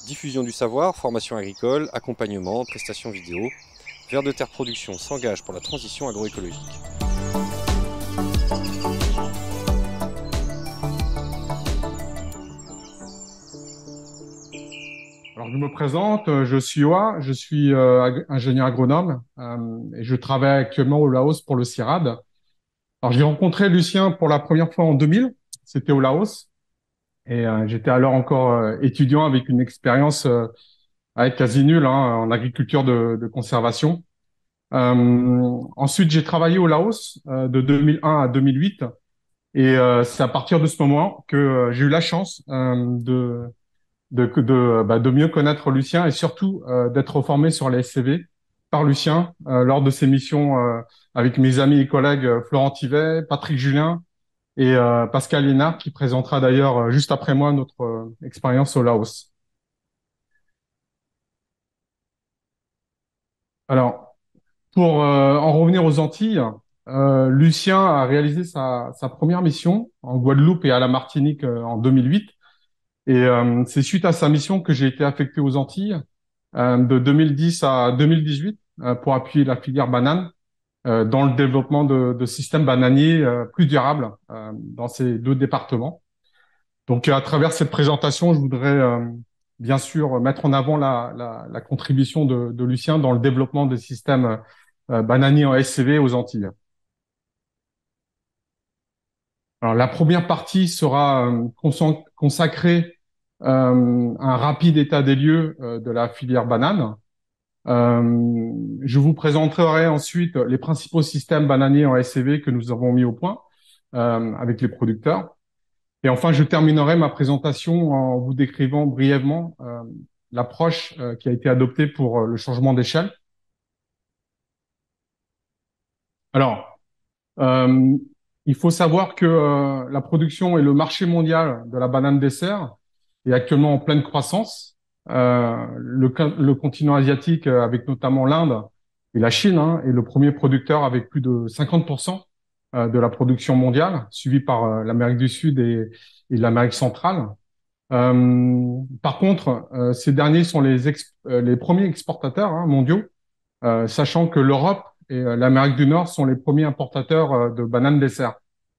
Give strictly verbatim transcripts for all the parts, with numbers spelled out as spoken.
Diffusion du savoir, formation agricole, accompagnement, prestations vidéo. Vers de Terre Production s'engage pour la transition agroécologique. Alors, je me présente, euh, je suis Oa, je suis euh, ag- ingénieur agronome euh, et je travaille actuellement au Laos pour le CIRAD. Alors, j'ai rencontré Lucien pour la première fois en deux mille, c'était au Laos, et euh, j'étais alors encore euh, étudiant avec une expérience euh, avec quasi nulle hein, en agriculture de, de conservation. Euh, ensuite, j'ai travaillé au Laos euh, de deux mille un à deux mille huit, et euh, c'est à partir de ce moment que euh, j'ai eu la chance euh, de de, de, bah, de mieux connaître Lucien et surtout euh, d'être formé sur les S C V par Lucien euh, lors de ses missions euh, avec mes amis et collègues euh, Florent Thivet, Patrick Julien et euh, Pascal Lénard qui présentera d'ailleurs euh, juste après moi notre euh, expérience au Laos. Alors, pour euh, en revenir aux Antilles, euh, Lucien a réalisé sa, sa première mission en Guadeloupe et à la Martinique euh, en deux mille huit. Et euh, c'est suite à sa mission que j'ai été affecté aux Antilles euh, de deux mille dix à deux mille dix-huit euh, pour appuyer la filière banane euh, dans le développement de, de systèmes bananiers euh, plus durables euh, dans ces deux départements. Donc, à travers cette présentation, je voudrais euh, bien sûr mettre en avant la, la, la contribution de, de Lucien dans le développement des systèmes euh, bananiers en S C V aux Antilles. Alors, la première partie sera euh, consan- consacrée euh, à un rapide état des lieux euh, de la filière banane. Euh, je vous présenterai ensuite les principaux systèmes bananiers en S C V que nous avons mis au point euh, avec les producteurs. Et enfin, je terminerai ma présentation en vous décrivant brièvement euh, l'approche euh, qui a été adoptée pour euh, le changement d'échelle. Alors, euh, il faut savoir que euh, la production et le marché mondial de la banane dessert est actuellement en pleine croissance. Euh, le, le continent asiatique, euh, avec notamment l'Inde et la Chine, hein, est le premier producteur avec plus de cinquante pour cent euh, de la production mondiale, suivi par euh, l'Amérique du Sud et, et l'Amérique centrale. Euh, par contre, euh, ces derniers sont les, ex- euh, les premiers exportateurs hein, mondiaux, euh, sachant que l'Europe et euh, l'Amérique du Nord sont les premiers importateurs euh, de bananes dessert.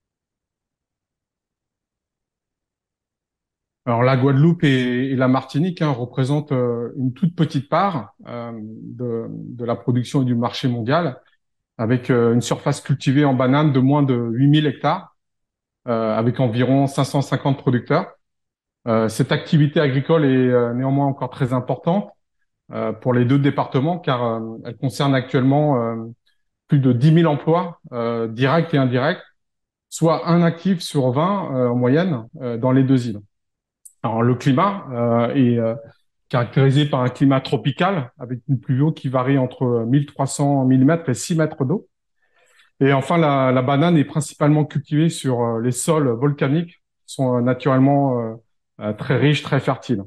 Alors la Guadeloupe et, et la Martinique hein, représentent euh, une toute petite part euh, de, de la production et du marché mondial, avec euh, une surface cultivée en bananes de moins de huit mille hectares, euh, avec environ cinq cent cinquante producteurs. Euh, cette activité agricole est euh, néanmoins encore très importante euh, pour les deux départements, car euh, elle concerne actuellement euh, plus de dix mille emplois euh, directs et indirects, soit un actif sur vingt euh, en moyenne euh, dans les deux îles. Alors le climat euh, est euh, caractérisé par un climat tropical avec une pluvio qui varie entre mille trois cents millimètres et six mètres d'eau. Et enfin, la, la banane est principalement cultivée sur euh, les sols volcaniques qui sont euh, naturellement euh, euh, très riches, très fertiles.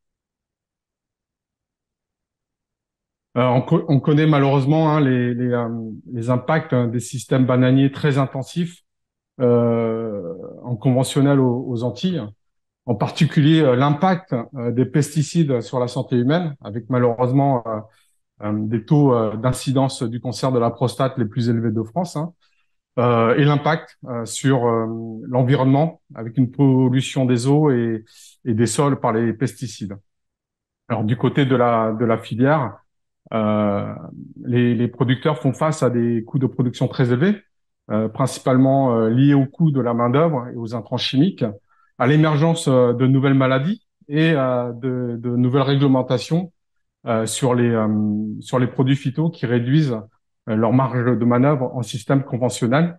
Euh, on, co- on connaît malheureusement hein, les, les, euh, les impacts hein, des systèmes bananiers très intensifs euh, en conventionnel aux, aux Antilles, en particulier euh, l'impact euh, des pesticides sur la santé humaine, avec malheureusement euh, euh, des taux euh, d'incidence du cancer de la prostate les plus élevés de France, hein, euh, et l'impact euh, sur euh, l'environnement, avec une pollution des eaux et, et des sols par les pesticides. Alors du côté de la, de la filière, euh, les, les producteurs font face à des coûts de production très élevés, euh, principalement euh, liés au coût de la main-d'œuvre et aux intrants chimiques, à l'émergence euh, de nouvelles maladies et euh, de, de nouvelles réglementations euh, sur les euh, sur les produits phytos qui réduisent euh, leur marge de manœuvre en système conventionnel.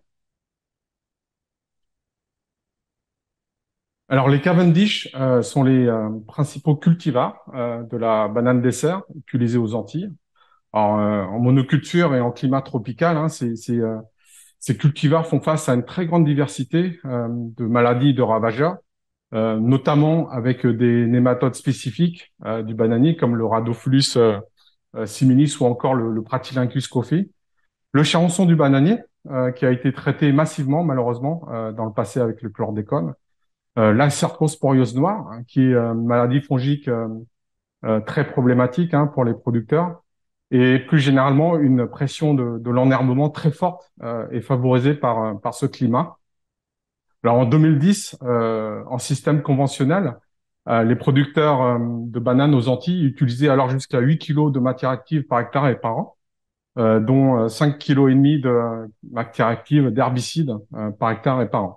Alors les Cavendish euh, sont les euh, principaux cultivars euh, de la banane dessert utilisée aux Antilles. Alors, euh, en monoculture et en climat tropical, hein, ces, ces, euh, ces cultivars font face à une très grande diversité euh, de maladies et de ravageurs, euh, notamment avec des nématodes spécifiques euh, du bananier comme le Rhadophilus euh, euh, similis ou encore le, le Pratylincus coffee. Le charançon du bananier, euh, qui a été traité massivement malheureusement euh, dans le passé avec le chlordécone. Euh, la cercosporiose noire, hein, qui est euh, une maladie fongique euh, euh, très problématique hein, pour les producteurs, et plus généralement une pression de, de l'enherbement très forte euh, est favorisée par, par ce climat. Alors en deux mille dix, euh, en système conventionnel, euh, les producteurs euh, de bananes aux Antilles utilisaient alors jusqu'à huit kilos de matière active par hectare et par an, euh, dont euh, cinq kilos et demi de matière active d'herbicides euh, par hectare et par an.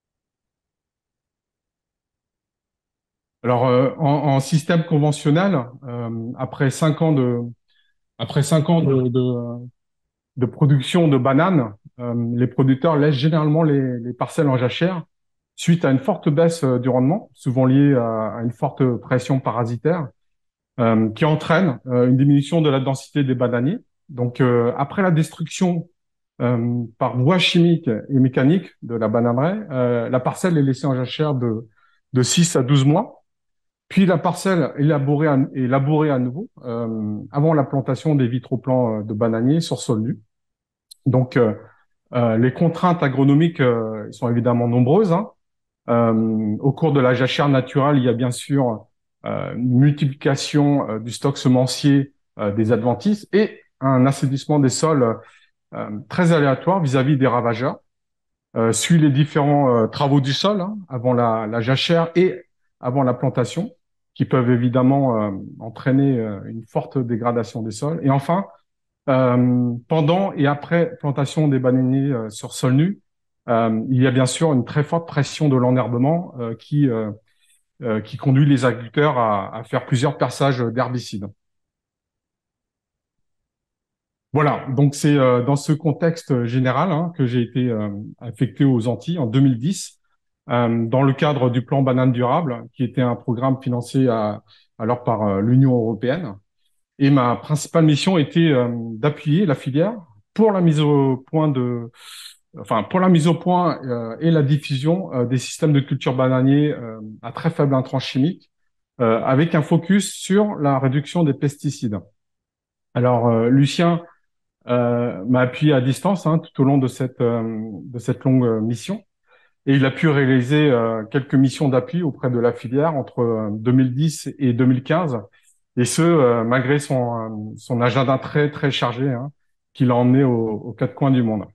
Alors euh, en, en système conventionnel, euh, après cinq ans de après cinq ans de, de, de production de bananes, euh, les producteurs laissent généralement les, les parcelles en jachère suite à une forte baisse euh, du rendement, souvent liée à, à une forte pression parasitaire, euh, qui entraîne euh, une diminution de la densité des bananiers. Donc, euh, après la destruction euh, par voie chimique et mécanique de la bananeraie, euh, la parcelle est laissée en jachère de, de six à douze mois. Puis la parcelle est labourée à, est labourée à nouveau euh, avant la plantation des vitroplants euh, de bananiers sur sol nu. Donc, euh, euh, les contraintes agronomiques euh, sont évidemment nombreuses, hein. Euh, au cours de la jachère naturelle, il y a bien sûr euh, une multiplication euh, du stock semencier euh, des adventices et un assainissement des sols euh, très aléatoire vis-à-vis des ravageurs. Euh, suit les différents euh, travaux du sol hein, avant la, la jachère et avant la plantation, qui peuvent évidemment euh, entraîner euh, une forte dégradation des sols. Et enfin, euh, pendant et après plantation des bananiers euh, sur sol nu, euh, il y a bien sûr une très forte pression de l'enherbement euh, qui, euh, euh, qui conduit les agriculteurs à, à faire plusieurs perçages d'herbicides. Voilà, donc c'est euh, dans ce contexte général hein, que j'ai été euh, affecté aux Antilles en deux mille dix, euh, dans le cadre du plan Banane Durable, qui était un programme financé à, alors par euh, l'Union européenne. Et ma principale mission était euh, d'appuyer la filière pour la mise au point de, enfin pour la mise au point euh, et la diffusion euh, des systèmes de culture bananier euh, à très faible intrant chimique, euh, avec un focus sur la réduction des pesticides. Alors euh, Lucien euh, m'a appuyé à distance hein, tout au long de cette euh, de cette longue euh, mission, et il a pu réaliser euh, quelques missions d'appui auprès de la filière entre euh, deux mille dix et deux mille quinze. Et ce, euh, malgré son, euh, son agenda très, très chargé, hein, qu'il a emmené aux, aux quatre coins du monde.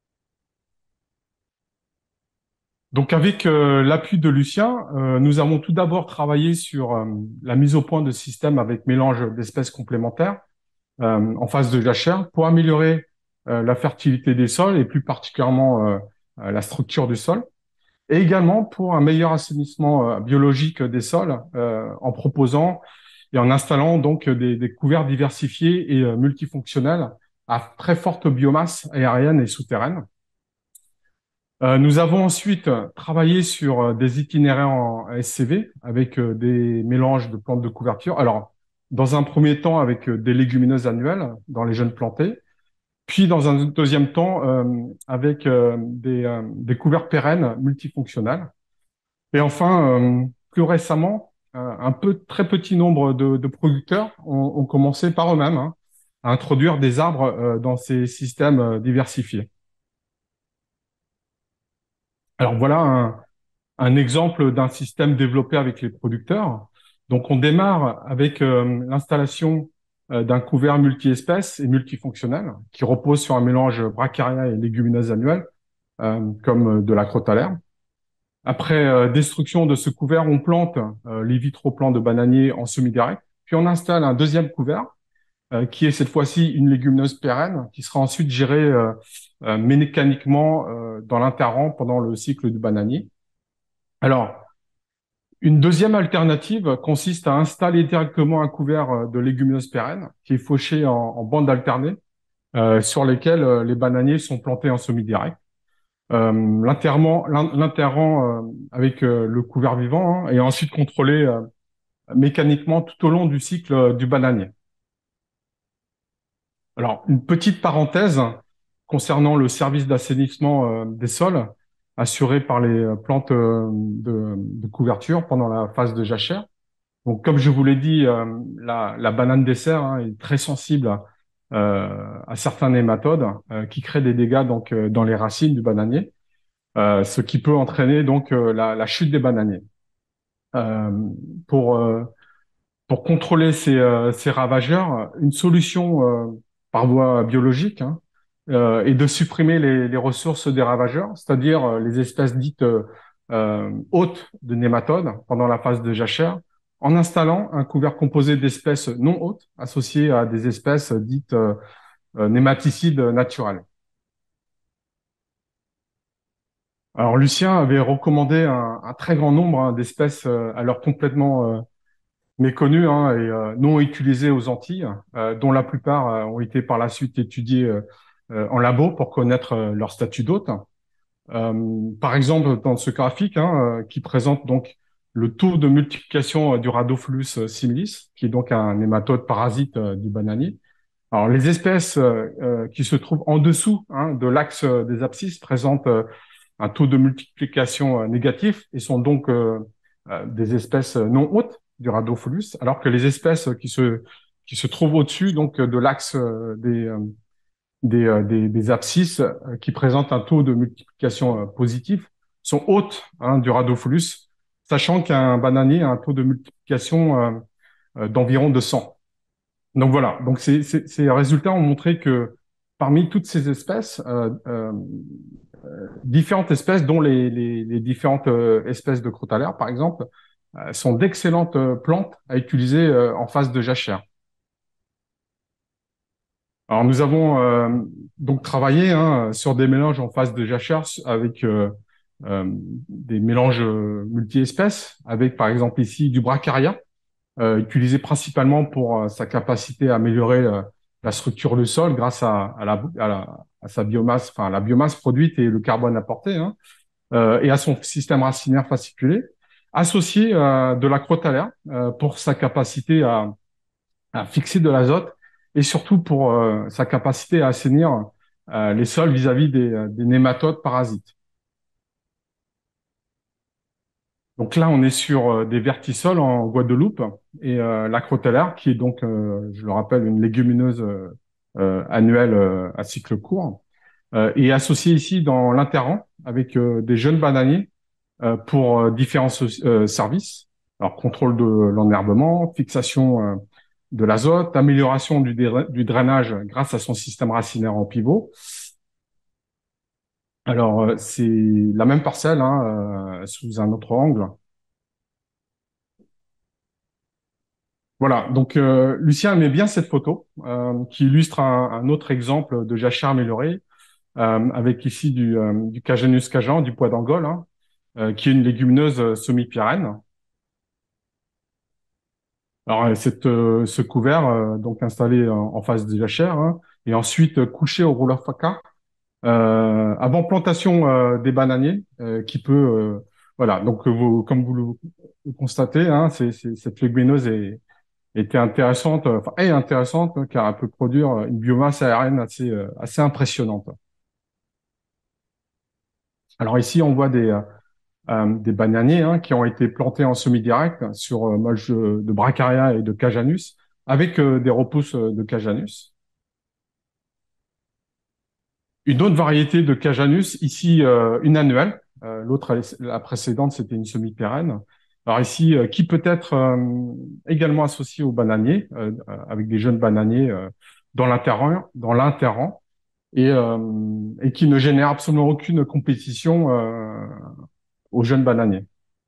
Donc, avec euh, l'appui de Lucien, euh, nous avons tout d'abord travaillé sur euh, la mise au point de systèmes avec mélange d'espèces complémentaires euh, en phase de jachère pour améliorer euh, la fertilité des sols et plus particulièrement euh, euh, la structure du sol, et également pour un meilleur assainissement euh, biologique des sols euh, en proposant et en installant donc des, des couverts diversifiés et euh, multifonctionnels à très forte biomasse aérienne et souterraine. Euh, nous avons ensuite travaillé sur euh, des itinéraires en S C V avec euh, des mélanges de plantes de couverture. Alors, dans un premier temps, avec euh, des légumineuses annuelles dans les jeunes plantés, puis dans un deuxième temps, euh, avec euh, des, euh, des couverts pérennes multifonctionnels. Et enfin, euh, plus récemment, euh, un peu très petit nombre de, de producteurs ont, ont commencé par eux-mêmes hein, à introduire des arbres euh, dans ces systèmes euh, diversifiés. Alors voilà un, un exemple d'un système développé avec les producteurs. Donc on démarre avec euh, l'installation euh, d'un couvert multi-espèces et multifonctionnel qui repose sur un mélange bracharia et légumineuses annuelles, euh, comme de la crotte à l'herbe. Après euh, destruction de ce couvert, on plante euh, les vitroplants de bananiers en semi-direct, puis on installe un deuxième couvert euh, qui est cette fois-ci une légumineuse pérenne qui sera ensuite gérée euh, euh, mécaniquement euh, dans l'interrang pendant le cycle du bananier. Alors, une deuxième alternative consiste à installer directement un couvert euh, de légumineuses pérennes qui est fauché en, en bandes alternées euh, sur lesquelles euh, les bananiers sont plantés en semi-direct. Euh, l'enterrement, l'in- l'enterrant euh, avec euh, le couvert vivant hein, et ensuite contrôlé euh, mécaniquement tout au long du cycle euh, du bananier. Alors, une petite parenthèse concernant le service d'assainissement euh, des sols assuré par les euh, plantes euh, de, de couverture pendant la phase de jachère. Donc, comme je vous l'ai dit, euh, la, la banane dessert hein, est très sensible euh, à certains nématodes euh, qui créent des dégâts donc euh, dans les racines du bananier. Euh, ce qui peut entraîner donc euh, la, la chute des bananiers. Euh, pour euh, pour contrôler ces, euh, ces ravageurs, une solution euh, par voie biologique hein, euh, est de supprimer les, les ressources des ravageurs, c'est-à-dire euh, les espèces dites euh, euh, hôtes de nématodes pendant la phase de jachère, en installant un couvert composé d'espèces non hôtes associées à des espèces dites euh, euh, nématicides naturels. Alors Lucien avait recommandé un, un très grand nombre hein, d'espèces euh, alors complètement euh, méconnues hein, et euh, non utilisées aux Antilles, euh, dont la plupart euh, ont été par la suite étudiées euh, euh, en labo pour connaître euh, leur statut d'hôte. Euh, par exemple, dans ce graphique hein, euh, qui présente donc le taux de multiplication euh, du Rhadophilus euh, similis, qui est donc un nématode parasite euh, du bananier. Alors les espèces euh, euh, qui se trouvent en dessous hein, de l'axe euh, des abscisses présentent euh, un taux de multiplication euh, négatif et sont donc euh, euh, des espèces non hôtes du Rhadophilus, alors que les espèces qui se qui se trouvent au-dessus donc de l'axe euh, des, euh, des, euh, des des abscisses euh, qui présentent un taux de multiplication euh, positif sont hôtes hein, du Rhadophilus, sachant qu'un bananier a un taux de multiplication euh, euh, d'environ de cent. Donc voilà, donc ces, ces, ces résultats ont montré que parmi toutes ces espèces, euh, euh, différentes espèces, dont les, les, les différentes euh, espèces de crotalaires, par exemple, euh, sont d'excellentes euh, plantes à utiliser euh, en phase de jachère. Alors nous avons euh, donc travaillé hein, sur des mélanges en phase de jachère avec euh, euh, des mélanges euh, multi-espèces, avec par exemple ici du Bracharia, euh, utilisé principalement pour euh, sa capacité à améliorer euh, la structure du sol grâce à, à, la, à, la, à sa biomasse, enfin la biomasse produite et le carbone apporté. Hein. Euh, et à son système racinaire fasciculé, associé euh, de la crotalaire euh, pour sa capacité à, à fixer de l'azote et surtout pour euh, sa capacité à assainir euh, les sols vis-à-vis des, des nématodes parasites. Donc là, on est sur euh, des vertisols en Guadeloupe et euh, la crotalaire, qui est donc, euh, je le rappelle, une légumineuse euh, euh, annuelle euh, à cycle court, euh, est associée ici dans l'interrang avec euh, des jeunes bananiers euh, pour euh, différents euh, services. Alors, contrôle de l'enherbement, fixation euh, de l'azote, amélioration du, du drainage grâce à son système racinaire en pivot. Alors, euh, c'est la même parcelle hein, euh, sous un autre angle. Voilà, donc euh, Lucien aimait bien cette photo euh, qui illustre un, un autre exemple de jachère améliorée euh, avec ici du, euh, du Cajanus cajan, du pois d'Angole, hein, euh, qui est une légumineuse semi-pérenne. Alors, euh, cette, euh, ce couvert, euh, donc installé en, en face des jachères, hein, et ensuite euh, couché au rouleau faca, euh, avant plantation euh, des bananiers, euh, qui peut, euh, voilà. Donc, euh, vous, comme vous le, le constatez, hein, c'est, c'est, cette légumineuse est, était intéressante, euh, enfin, est intéressante, hein, car elle peut produire euh, une biomasse aérienne assez, euh, assez impressionnante. Alors ici, on voit des, euh, euh, des bananiers hein, qui ont été plantés en semi-direct sur euh, molche de, de Bracharia et de Cajanus, avec euh, des repousses euh, de Cajanus. Une autre variété de Cajanus, ici euh, une annuelle. Euh, l'autre, la précédente, c'était une semi-pérenne. Alors ici, euh, qui peut être euh, également associé aux bananiers, euh, euh, avec des jeunes bananiers euh, dans l'interrang, dans l'interrang, et, euh, et qui ne génère absolument aucune compétition euh, aux jeunes bananiers.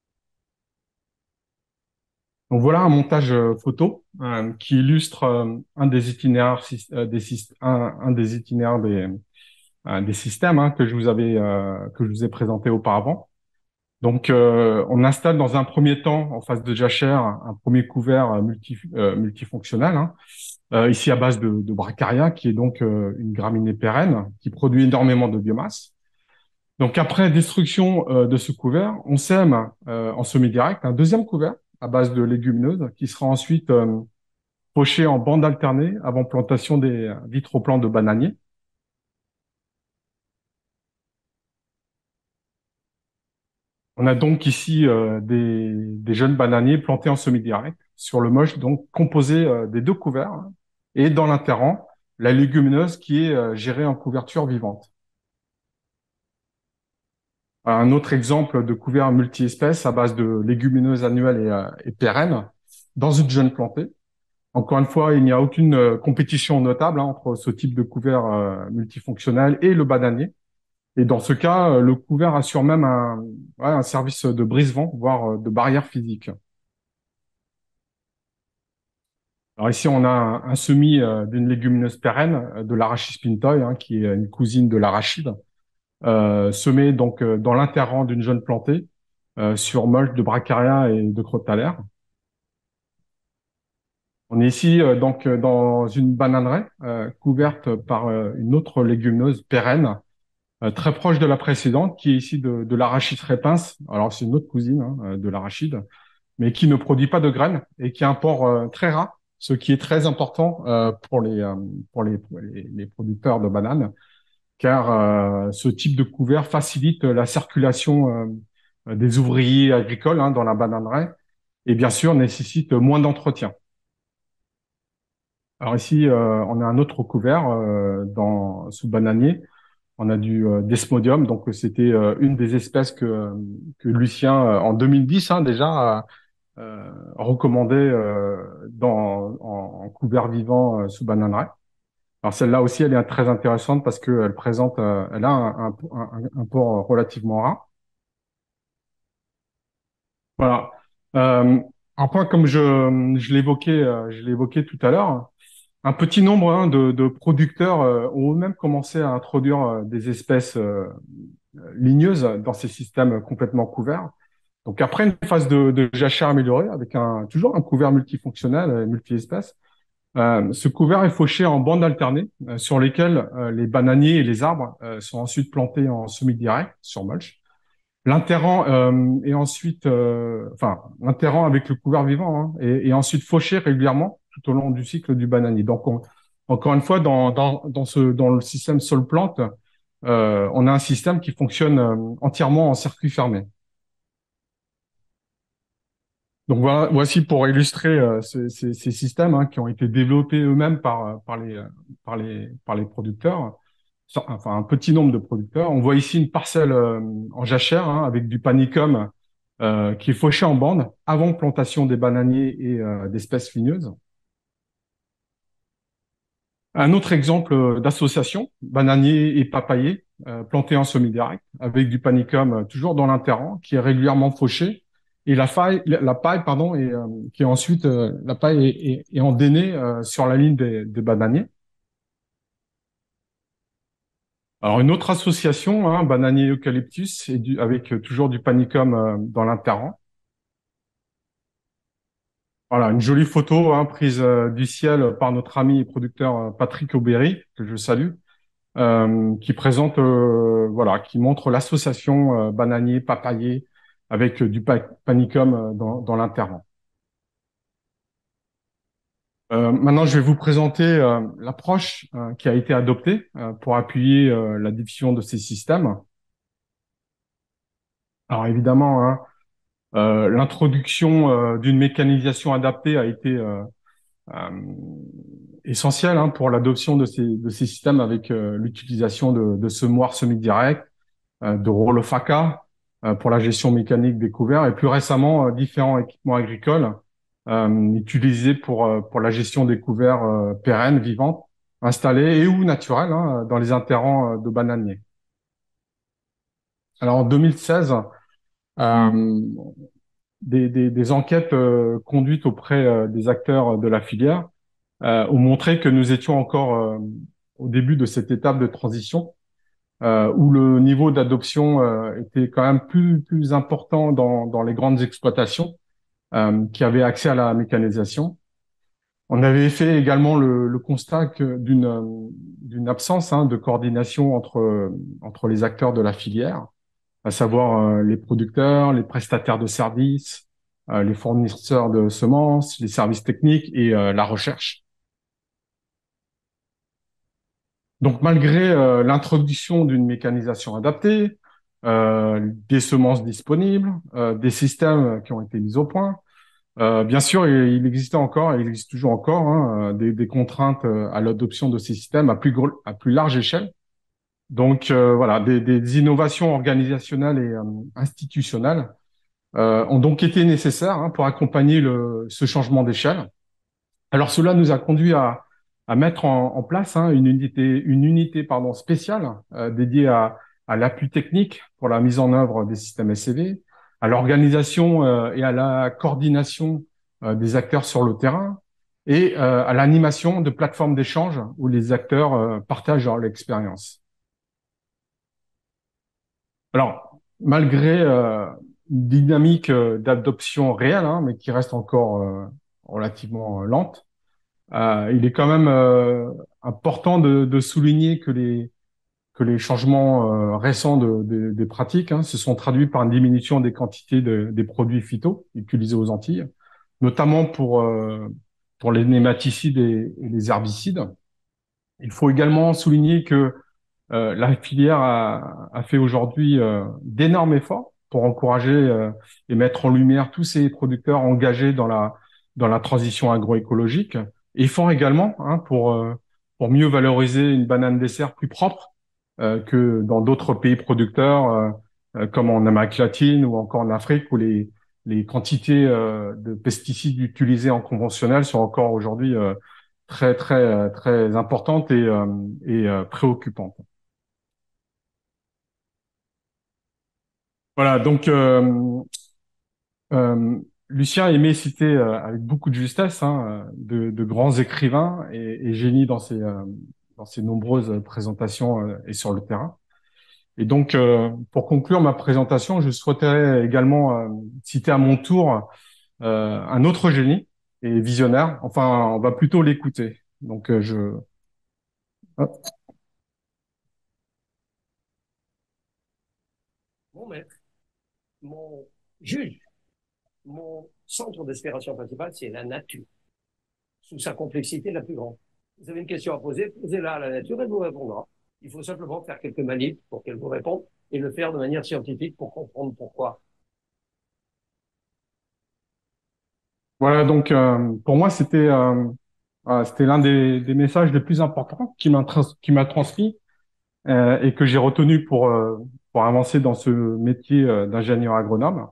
Donc voilà un montage euh, photo euh, qui illustre euh, un des itinéraires, euh, des, un, un des itinéraires des, euh, des systèmes hein, que je vous avais euh, que je vous ai présenté auparavant. Donc euh, on installe dans un premier temps en face de jachère un premier couvert euh, multi, euh, multifonctionnel, hein, euh, ici à base de, de Bracharia, qui est donc euh, une graminée pérenne qui produit énormément de biomasse. Donc après destruction euh, de ce couvert, on sème euh, en semi-direct un deuxième couvert à base de légumineuses qui sera ensuite euh, poché en bande alternée avant plantation des vitroplants de bananiers. On a donc ici euh, des, des jeunes bananiers plantés en semi-direct sur le moche, donc composé euh, des deux couverts, hein, et dans l'interrang, la légumineuse qui est euh, gérée en couverture vivante. Un autre exemple de couvert multi-espèces à base de légumineuses annuelles et, euh, et pérennes. dans une jeune plantée. Encore une fois, il n'y a aucune euh, compétition notable hein, entre ce type de couvert euh, multifonctionnel et le bananier. Et dans ce cas, euh, le couvert assure même un, ouais, un service de brise-vent, voire euh, de barrière physique. Alors ici, on a un, un semis euh, d'une légumineuse pérenne, euh, de l'arachis pintoi, hein, qui est une cousine de l'arachide, euh, semé donc euh, dans l'interrang d'une jeune plantée euh, sur mulch de bracharia et de crotalaire. On est ici euh, donc euh, dans une bananeraie euh, couverte par euh, une autre légumineuse pérenne, euh, très proche de la précédente, qui est ici de, de l'arachide répince. Alors c'est une autre cousine hein, euh, de l'arachide, mais qui ne produit pas de graines et qui a un port euh, très rare, ce qui est très important euh, pour les, euh, pour les, pour les, les producteurs de bananes, car euh, ce type de couvert facilite la circulation euh, des ouvriers agricoles hein, dans la bananeraie et bien sûr nécessite moins d'entretien. Alors ici, euh, on a un autre couvert euh, dans, sous bananier. On a du euh, Desmodium, donc euh, c'était euh, une des espèces que, que Lucien, euh, en deux mille dix hein, déjà, a euh, recommandé euh, dans, en, en couvert vivant euh, sous bananeraie. Alors celle-là aussi, elle est très intéressante parce qu'elle présente, euh, elle a un, un, un, un port relativement rare. Voilà. Euh, enfin, comme je, je l'évoquais, euh, je l'évoquais tout à l'heure, un petit nombre hein, de, de producteurs euh, ont eux-mêmes commencé à introduire euh, des espèces euh, ligneuses dans ces systèmes complètement couverts. Donc après une phase de, de jachère améliorée avec un toujours un couvert multifonctionnel, euh, multi-espèces, euh, ce couvert est fauché en bandes alternées euh, sur lesquelles euh, les bananiers et les arbres euh, sont ensuite plantés en semi-direct sur mulch. L'interrant euh, est ensuite, euh, enfin l'interrant avec le couvert vivant hein, est, est ensuite fauché régulièrement tout au long du cycle du bananier. Donc on, encore une fois dans dans dans ce dans le système sol-plante, euh, on a un système qui fonctionne euh, entièrement en circuit fermé. Donc voilà, voici pour illustrer euh, ces, ces, ces systèmes hein, qui ont été développés eux-mêmes par, euh, par, les, euh, par, les, par les producteurs, So- enfin un petit nombre de producteurs. On voit ici une parcelle euh, en jachère hein, avec du panicum euh, qui est fauché en bande avant plantation des bananiers et euh, d'espèces ligneuses. Un autre exemple euh, d'association, bananier et papayer, euh, plantés en semi-direct, avec du panicum euh, toujours dans l'interrang, qui est régulièrement fauché, et la paille, la paille, pardon, et euh, qui est ensuite euh, la paille est, est, est endainée euh, sur la ligne des, des bananiers. Alors une autre association, hein, bananier eucalyptus, et du, avec euh, toujours du panicum euh, dans l'interrang. Voilà, une jolie photo hein, prise euh, du ciel par notre ami et producteur euh, Patrick Aubéry, que je salue. Euh, qui présente, euh, voilà, qui montre l'association euh, bananier papayer avec euh, du pa- panicum euh, dans, dans l'intervalle. Euh, maintenant, je vais vous présenter euh, l'approche euh, qui a été adoptée euh, pour appuyer euh, la diffusion de ces systèmes. Alors évidemment, hein, euh, l'introduction euh, d'une mécanisation adaptée a été euh, euh, essentielle hein, pour l'adoption de ces, de ces systèmes avec euh, l'utilisation de, de semoirs semi-directs euh, de rouleaux F A C A euh, pour la gestion mécanique des couverts et plus récemment euh, différents équipements agricoles euh, utilisés pour euh, pour la gestion des couverts euh, pérennes, vivantes, installés et ou naturels hein, dans les interrants euh, de bananiers. Alors en deux mille seize, euh, des, des, des enquêtes euh, conduites auprès euh, des acteurs de la filière euh, ont montré que nous étions encore euh, au début de cette étape de transition euh, où le niveau d'adoption euh, était quand même plus plus important dans dans les grandes exploitations euh, qui avaient accès à la mécanisation. On avait fait également le, le constat que d'une euh, d'une absence hein, de coordination entre euh, entre les acteurs de la filière, à savoir euh, les producteurs, les prestataires de services, euh, les fournisseurs de semences, les services techniques et euh, la recherche. Donc, malgré euh, l'introduction d'une mécanisation adaptée, euh, des semences disponibles, euh, des systèmes qui ont été mis au point, euh, bien sûr, il, il existait encore, et il existe toujours encore, hein, des, des contraintes euh, à l'adoption de ces systèmes à plus gros, à plus large échelle. Donc, euh, voilà, des, des innovations organisationnelles et euh, institutionnelles euh, ont donc été nécessaires hein, pour accompagner le, ce changement d'échelle. Alors cela nous a conduit à, à mettre en, en place hein, une unité, une unité pardon, spéciale euh, dédiée à, à l'appui technique pour la mise en œuvre des systèmes S C V, à l'organisation euh, et à la coordination euh, des acteurs sur le terrain et euh, à l'animation de plateformes d'échange où les acteurs euh, partagent leur expérience. Alors, malgré euh, une dynamique euh, d'adoption réelle, hein, mais qui reste encore euh, relativement euh, lente, Euh, il est quand même euh, important de, de souligner que les que les changements euh, récents de, de- des pratiques hein, se sont traduits par une diminution des quantités de- des produits phyto utilisés aux Antilles, notamment pour euh, pour les nématicides et, et les herbicides. Il faut également souligner que euh, la filière a, a fait aujourd'hui euh, d'énormes efforts pour encourager euh, et mettre en lumière tous ces producteurs engagés dans la dans la transition agroécologique et font également hein, pour euh, pour mieux valoriser une banane dessert plus propre euh, que dans d'autres pays producteurs euh, euh, comme en Amérique latine ou encore en Afrique où les les quantités euh, de pesticides utilisés en conventionnel sont encore aujourd'hui euh, très très euh, très importantes et euh, et euh, préoccupantes. Voilà, donc euh, euh, Lucien aimait citer euh, avec beaucoup de justesse hein, euh, de, de grands écrivains et, et génies dans ses, euh, dans ses nombreuses présentations euh, et sur le terrain. Et donc, euh, pour conclure ma présentation, je souhaiterais également euh, citer à mon tour euh, un autre génie et visionnaire. Enfin, on va plutôt l'écouter. Donc, euh, je... Hop. Mon maître, mon juge, mon centre d'inspiration principal, c'est la nature, sous sa complexité la plus grande. Vous avez une question à poser, posez-la à la nature, elle vous répondra. Il faut simplement faire quelques manips pour qu'elle vous réponde et le faire de manière scientifique pour comprendre pourquoi. Voilà, donc euh, pour moi, c'était euh, euh, c'était l'un des, des messages les plus importants qui m'a trans- qui m'a transmis euh, et que j'ai retenu pour euh, pour avancer dans ce métier euh, d'ingénieur agronome.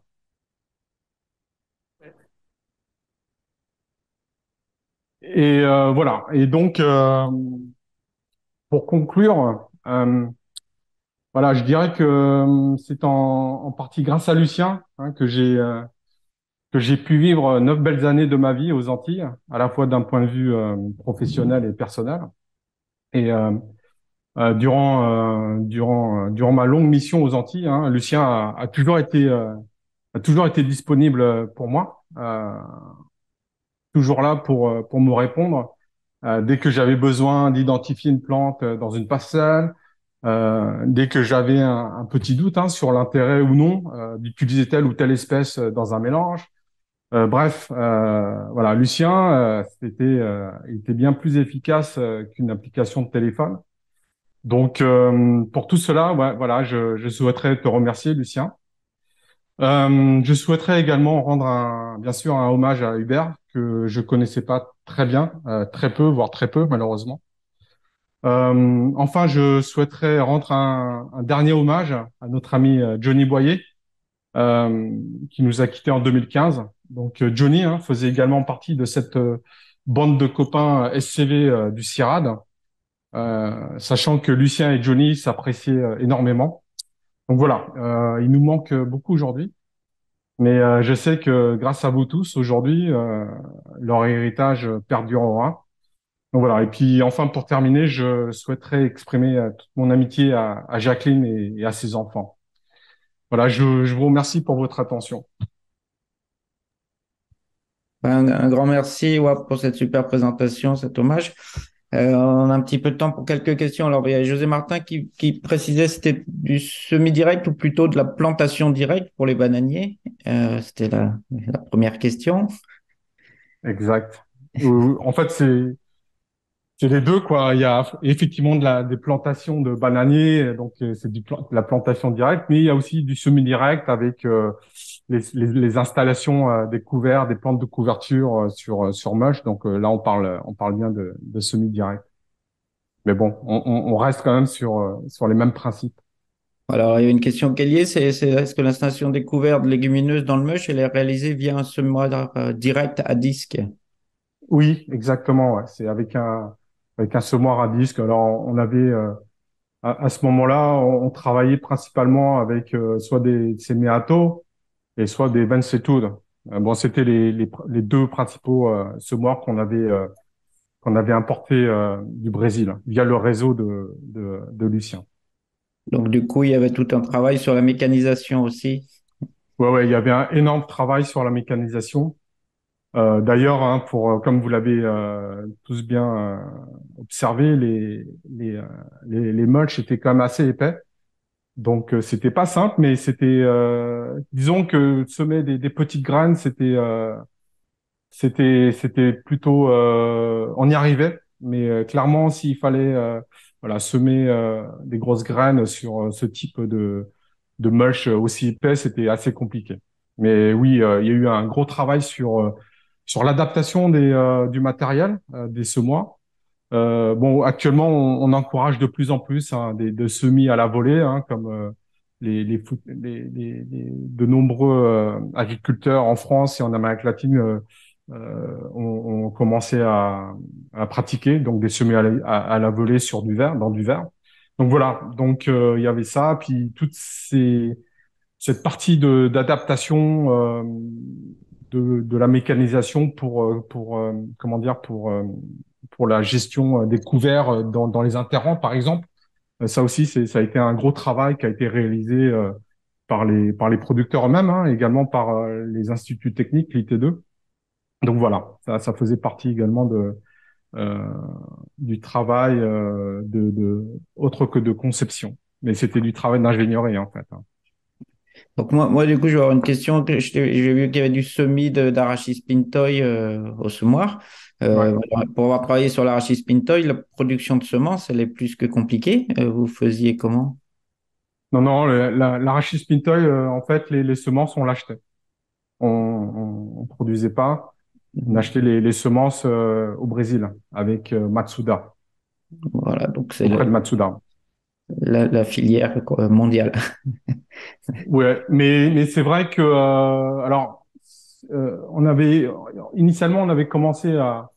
Et euh, voilà. Et donc, euh, pour conclure, euh, voilà, je dirais que euh, c'est en, en partie grâce à Lucien hein, que j'ai euh, que j'ai pu vivre neuf belles années de ma vie aux Antilles, à la fois d'un point de vue euh, professionnel et personnel. Et euh, euh, durant euh, durant euh, durant ma longue mission aux Antilles, hein, Lucien a, a toujours été euh, a toujours été disponible pour moi, euh, toujours là pour euh, pour me répondre euh, dès que j'avais besoin d'identifier une plante euh, dans une parcelle, euh, dès que j'avais un, un petit doute hein, sur l'intérêt ou non euh, d'utiliser telle ou telle espèce euh, dans un mélange. Euh, bref, euh, voilà, Lucien, euh, c'était, euh, il était bien plus efficace euh, qu'une application de téléphone. Donc, euh, pour tout cela, ouais, voilà, je, je souhaiterais te remercier, Lucien. Euh, je souhaiterais également rendre un, bien sûr un hommage à Hubert que je connaissais pas très bien, euh, très peu, voire très peu malheureusement. Euh, enfin, je souhaiterais rendre un, un dernier hommage à notre ami euh, Johnny Boyer, euh, qui nous a quittés en deux mille quinze. Donc euh, Johnny hein, faisait également partie de cette euh, bande de copains euh, S C V euh, du CIRAD, euh, sachant que Lucien et Johnny s'appréciaient euh, énormément. Donc voilà, euh, il nous manque beaucoup aujourd'hui. Mais euh, je sais que grâce à vous tous aujourd'hui, euh, leur héritage perdurera. Donc voilà. Et puis enfin pour terminer, je souhaiterais exprimer euh, toute mon amitié à, à Jacqueline et, et à ses enfants. Voilà, je, je vous remercie pour votre attention. Un, un grand merci, Wap, pour cette super présentation, cet hommage. Euh, on a un petit peu de temps pour quelques questions. Alors, il y a José Martin qui, qui précisait c'était du semi-direct ou plutôt de la plantation directe pour les bananiers. Euh, c'était la, la première question. Exact. Euh, En fait, c'est c'est les deux quoi. Il y a effectivement de la des plantations de bananiers, donc euh, c'est du plan- de la plantation directe, mais il y a aussi du semi-direct avec euh, les, les, les installations euh, des couverts, des plantes de couverture euh, sur euh, sur Mush. Donc euh, là, on parle on parle bien de, de semi-direct. Mais bon, on, on, on reste quand même sur euh, sur les mêmes principes. Alors, il y a une question qui est liée, c'est c'est est-ce que l'installation découverte de légumineuses dans le mush, elle est réalisée via un semoir euh, direct à disque? Oui, exactement. Ouais. C'est avec un avec un semoir à disque. Alors, on avait euh, à, à ce moment-là, on, on travaillait principalement avec euh, soit des semi-auto et soit des Vensetud. Euh, bon, c'était les, les les deux principaux euh, semoirs qu'on avait euh, qu'on avait importés euh, du Brésil via le réseau de de, de Lucien. Donc, du coup, il y avait tout un travail sur la mécanisation aussi. Ouais, ouais, il y avait un énorme travail sur la mécanisation. Euh, d'ailleurs, hein, pour euh, comme vous l'avez euh, tous bien euh, observé, les les, euh, les les mulch étaient quand même assez épais, donc euh, c'était pas simple, mais c'était euh, disons que semer des, des petites graines, c'était euh, c'était c'était plutôt euh, on y arrivait, mais euh, clairement s'il fallait euh, voilà semer euh, des grosses graines sur euh, ce type de de mulch aussi épais, c'était assez compliqué. Mais oui, euh, il y a eu un gros travail sur euh, sur l'adaptation des euh, du matériel euh, des semoirs. Euh, bon, actuellement, on, on encourage de plus en plus hein, des, de semis à la volée, hein, comme euh, les, les, foot- les, les- les- de nombreux euh, agriculteurs en France et en Amérique latine euh, euh, ont, ont commencé à, à pratiquer donc des semis à la, à, à la volée sur du verre, dans du verre. Donc voilà, donc euh, il y avait ça, puis toutes ces cette partie de d'adaptation euh, de, de la mécanisation pour euh, pour euh, comment dire pour euh, pour la gestion euh, des couverts euh, dans dans les interrants par exemple. Euh, Ça aussi c'est ça a été un gros travail qui a été réalisé euh, par les par les producteurs eux-mêmes, hein, également par euh, les instituts techniques, l'I T deux. Donc voilà, ça ça faisait partie également de euh, du travail euh, de, de autre que de conception, mais c'était du travail d'ingénierie en fait, hein. Donc, moi, moi, du coup, je vais avoir une question. que je t'ai- J'ai vu qu'il y avait du semis de- d'arachis pintoy euh, au semoir. Ouais. Euh, voilà, pour avoir travaillé sur l'arachis pintoy, la production de semences, elle est plus que compliquée. Euh, vous faisiez comment? Non, non, le- la- l'arachis pintoy, euh, en fait, les, les semences, on l'achetait. On, on, on produisait pas. On achetait les, les semences euh, au Brésil avec euh, Matsuda, Voilà, donc c'est auprès le- de Matsuda. la, la filière quoi, mondiale. Ouais, mais mais c'est vrai que euh, alors euh, on avait initialement on avait commencé à,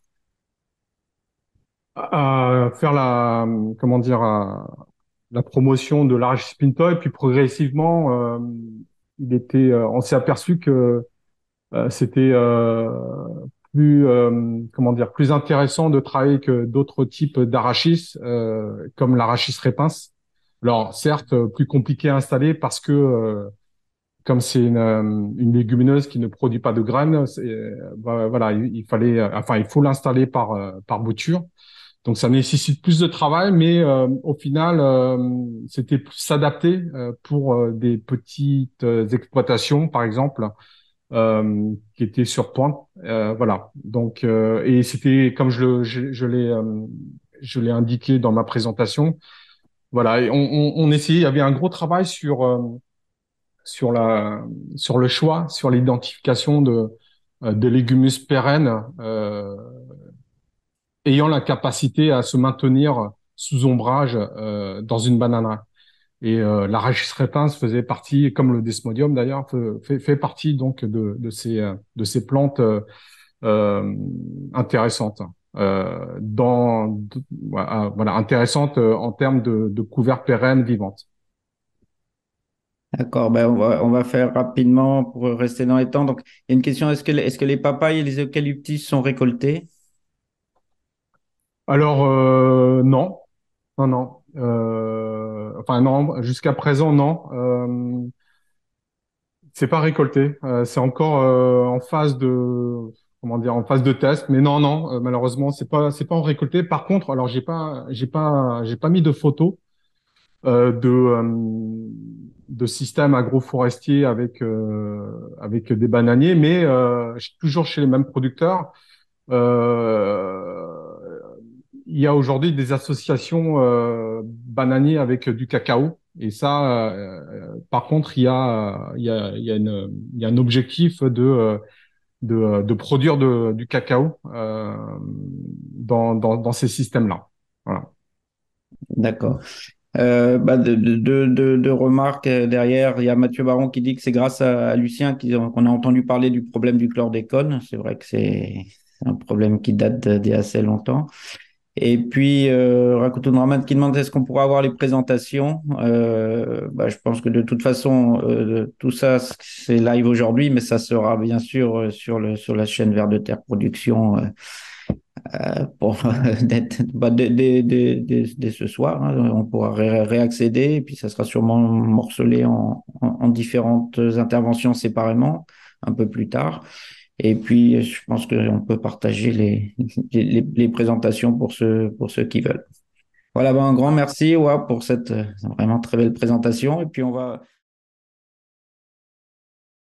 à faire la comment dire à- la promotion de l'arachis pintoy, puis progressivement euh, il était euh, on s'est aperçu que Euh, c'était euh, plus euh, comment dire plus intéressant de travailler que d'autres types d'arachis euh, comme l'arachis repens. Alors certes euh, plus compliqué à installer parce que euh, comme c'est une, euh, une légumineuse qui ne produit pas de graines, c'est, euh, bah, voilà il, il fallait euh, enfin il faut l'installer par euh, par bouture. Donc ça nécessite plus de travail, mais euh, au final euh, c'était plus s'adapter euh, pour euh, des petites euh, exploitations par exemple euh, qui était sur Pointe. Euh, voilà. Donc, euh, et c'était comme je le, je, je l'ai, euh, je l'ai indiqué dans ma présentation. Voilà. Et on, on, on essayait. Il y avait un gros travail sur euh, sur la sur le choix, sur l'identification de euh, de légumineuses pérennes euh, ayant la capacité à se maintenir sous ombrage euh, dans une banane. Et euh, l'arachis repens faisait partie, comme le desmodium d'ailleurs, fait, fait partie donc de, de ces euh, de ces plantes euh, euh, intéressantes, euh, dans voilà voilà, intéressantes euh, en termes de, de couverts pérennes vivantes. D'accord, ben on va, on va faire rapidement pour rester dans les temps. Donc, il y a une question, est-ce que, les- est-ce que les papayes et les eucalyptus sont récoltés? Alors euh, non, non, non. Euh, enfin non, jusqu'à présent non. Euh, c'est pas récolté. Euh, c'est encore euh, en phase de comment dire en phase de test. Mais non, non. Euh, malheureusement, c'est pas c'est pas en récolté. Par contre, alors j'ai pas j'ai pas j'ai pas mis de photos euh, de euh, de systèmes agroforestiers avec euh, avec des bananiers, mais euh, toujours chez les mêmes producteurs. Euh, il y a aujourd'hui des associations euh, bananiers avec du cacao. Et ça, euh, par contre, il y a, il y a, il y a, une, il y a un objectif de, euh, de, de produire de, du cacao euh, dans, dans, dans ces systèmes-là. Voilà. D'accord. Euh, bah, de, de, de, de- de remarques euh, derrière. Il y a Mathieu Baron qui dit que c'est grâce à, à Lucien qu'ils ont- qu'on a entendu parler du problème du chlordécone. C'est vrai que c'est un problème qui date de- d'il y a assez longtemps. Et puis, euh, Rakuten Raman qui demande est-ce qu'on pourra avoir les présentations. Euh, bah, je pense que de toute façon, euh, tout ça, c'est live aujourd'hui, mais ça sera bien sûr euh, sur le, sur la chaîne Vers de Terre Production euh, euh, pour, d'être- bah, dès, dès- dès- dès- dès ce soir. Hein. On pourra ré- réaccéder et puis ça sera sûrement morcelé en, en, en différentes interventions séparément un peu plus tard. Et puis, je pense qu'on peut partager les, les, les présentations pour ceux, pour ceux qui veulent. Voilà, ben, un grand merci ouais, pour cette euh, vraiment très belle présentation. Et puis, on va